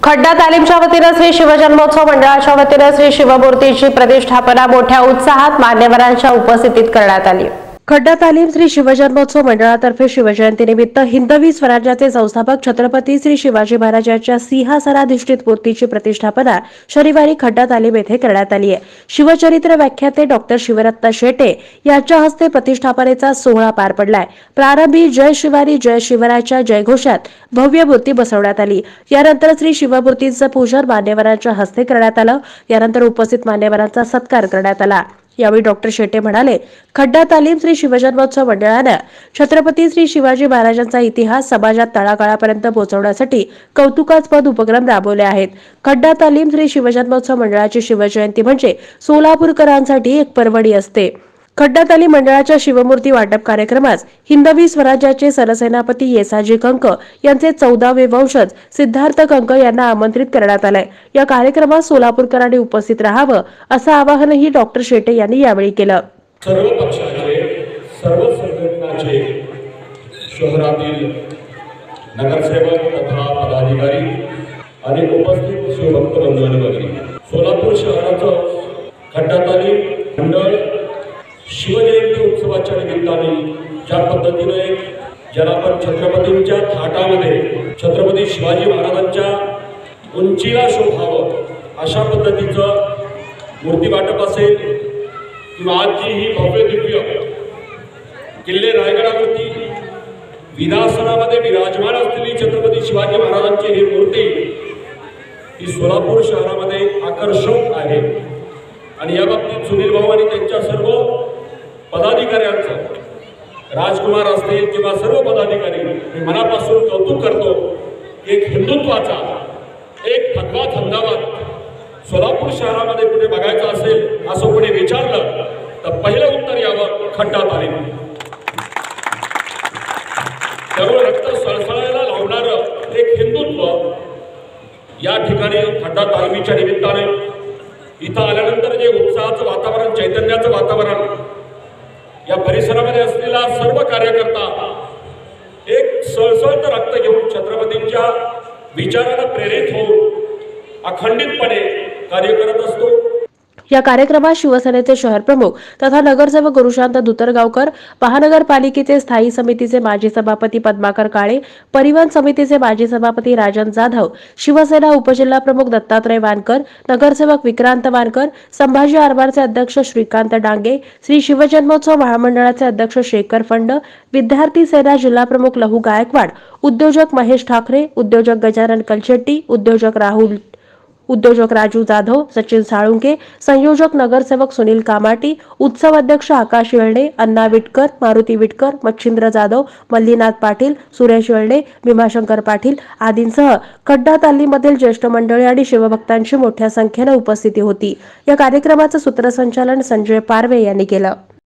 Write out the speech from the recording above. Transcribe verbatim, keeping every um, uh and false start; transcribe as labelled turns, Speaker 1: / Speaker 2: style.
Speaker 1: खड्डा तालीमच्या वतीने श्री शिवजन्मोत्सव मंडळाच्या वतीने श्री शिवमूर्तीची प्रतिष्ठापना मोठ्या उत्साहात मान्यवरांच्या उपस्थितीत करण्यात आली। खड्डा तालीम श्री शिवजन्मोत्सव मंडळातर्फे शिवजयंतीनिमित्त हिंदवी स्वराज्याचे संस्थापक छत्रपती श्री शिवाजी महाराजांच्या सिंहासनाधिष्ठित मूर्तीची प्रतिष्ठापना शनिवारी खड्डा तालीम येथे करण्यात आली आहे। शिवचरित्र व्याख्याते डॉक्टर शिवरत्न शेटे यांच्या हस्ते प्रतिष्ठापनेचा सोहळा पार पडलाय। प्रारंभी जय शिवारी जय शिवरायच्या जयघोषात भव्य मूर्ती बसवण्यात आली। यानंतर श्री शिवमूर्तीचं पूजन मान्यवरांच्या हस्ते करण्यात आलं। यानंतर उपस्थित मान्यवरांचा सत्कार करण्यात आला। यावेळी डॉक्टर शेटे म्हणाले, खड्डा तालीम श्री शिवजन्मोत्सव मंडळाने छत्रपती श्री शिवाजी महाराजांचा इतिहास समाजात तळागाळापर्यंत पोहोचवण्यासाठी कौतुकास्पद उपक्रम राबवले आहेत। खड्डा तालीम श्री शिवजन्मोत्सव मंडळाची शिवजयंती म्हणजे सोलापूरकरांसाठी एक पर्वणी असते। खड्डा तालीम मंडळाच्या शिवमूर्ती वाटप कार्यक्रमास हिंदवी स्वराज्याचे सरसेनापती येसाजी कंक यांचे चौदावे वंशज सिद्धार्थ कंक यांना आमंत्रित करण्यात आले। या कार्यक्रमात सोलापूरकरांनी उपस्थित राहावं असं आवाहनही डॉक्टर शेटे यांनी यावेळी केलं।
Speaker 2: सर्व पक्षाचे सर्व संघटनाचे शहरातील नगरसेवक तथा पदाधिकारी आणि उपस्थित शिवभक्त बंधूंनी सोलापूर शहराचं खड्डा तालीम मंडळ शिवजयंती उत्सवाच्या निमित्ताने ज्या पद्धतीने ज्याला आपण छत्रपतींच्या थाटामध्ये छत्रपती शिवाजी महाराजांच्या उंचीला शोभावं अशा पद्धतीचं मूर्ती वाटप असेल किंवा आज जी ही भव्य दिव्य किल्ले रायगडावरती विनासनामध्ये विराजमान असलेली छत्रपती शिवाजी महाराजांची ही मूर्ती ही सोलापूर शहरामध्ये आकर्षक आहे। आणि या बाबतीत सुनील भाऊ आणि त्यांच्या सर्व पदाधिकाऱ्यांचं राजकुमार असतील किंवा सर्व पदाधिकारी मी मनापासून कौतुक करतो। एक हिंदुत्वाचा एक भगवा झंझावात सोलापूर शहरामध्ये कुठे बघायचा असेल असं कोणी विचारलं तर पहिलं उत्तर यावं खड्डा तालीम। त्यामुळे रक्त सळसळायला लावणारं एक हिंदुत्व या ठिकाणी खड्डा तालमीच्या निमित्ताने इथं आल्यानंतर जे उत्साहाचं वातावरण चैतन्याचं वातावरण या परिसरामध्ये असलेला सर्व कार्यकर्ता एक सळसळत रक्त घेऊन छत्रपतींच्या विचाराला प्रेरित होऊन अखंडितपणे कार्य करत असतो।
Speaker 1: या कार्यक्रमात शिवसेनेचे शहर प्रमुख तथा नगरसेवक गुरुशांत धुतरगावकर, महानगरपालिकेचे स्थायी समितीचे माजी सभापती पद्माकर काळे, परिवहन समितीचे माजी सभापती राजन जाधव, शिवसेना उपजिल्हा प्रमुख दत्तात्रय वानकर, नगरसेवक विक्रांत वानकर, संभाजी आरमारचे अध्यक्ष श्रीकांत डांगे, श्री शिवजन्मोत्सव महामंडळाचे अध्यक्ष शेखर फंड, विद्यार्थी सेना जिल्हा प्रमुख लहू गायकवाड, उद्योजक महेश ठाकरे, उद्योजक गजानन कलशेट्टी, उद्योजक राहुल उद्योजक राजू जाधव, सचिन साळुंके, संयोजक नगरसेवक सुनील कामाटी, उत्सव अध्यक्ष आकाश येळणे, अण्णा विटकर, मारुती विटकर, मच्छिंद्र जाधव, मल्लीनाथ पाटील, सुरेश येळणे, भीमाशंकर पाटील आदींसह खड्डा तालीममधील ज्येष्ठ मंडळी आणि शिवभक्तांची मोठ्या संख्येने उपस्थिती होती। या कार्यक्रमाचं सूत्रसंचालन संजय पारवे यांनी केलं।